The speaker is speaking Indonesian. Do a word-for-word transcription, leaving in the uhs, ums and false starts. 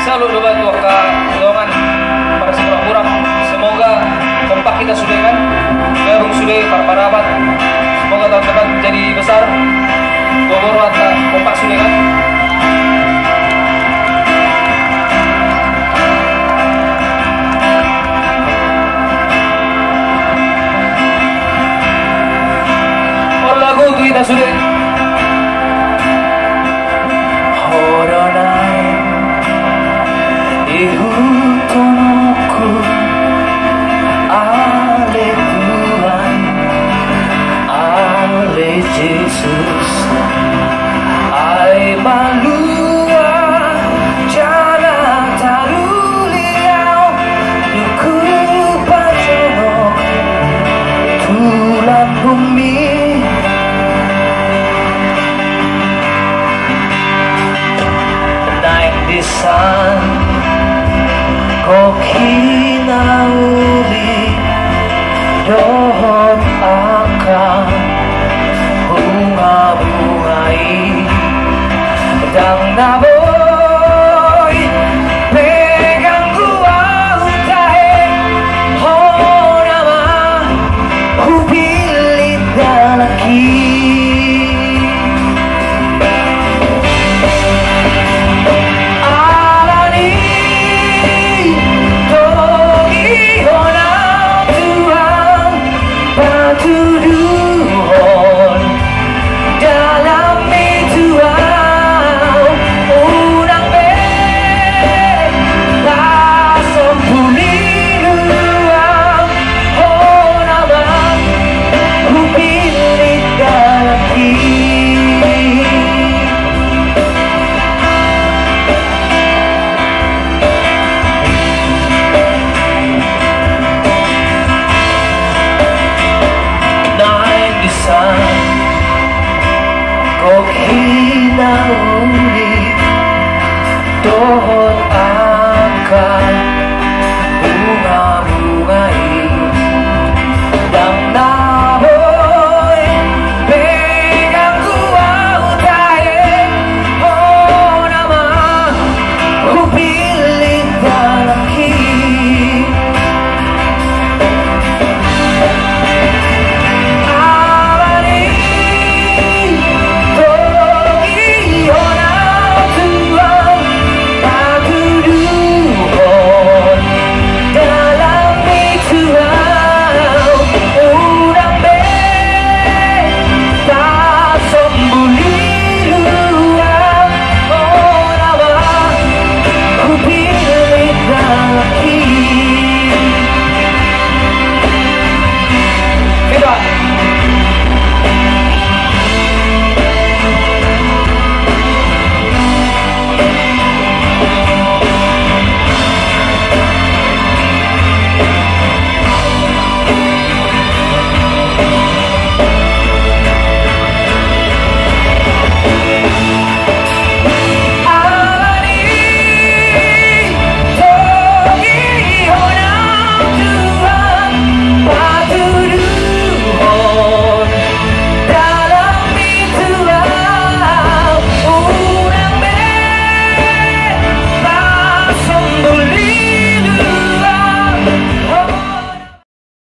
selalu doa doa doangan para sekolah kurang. Semoga kompak kita sudah kan, baru sudah para parabat. Semoga tahun depan jadi besar. Bogor atau kompak sudah kan. Oh lagu itu kita sudah. Jesus, ay malua jana taruliao duku pajonok tulang bumi naik di san koki nauli dohot akan bunga-bungai dan nabo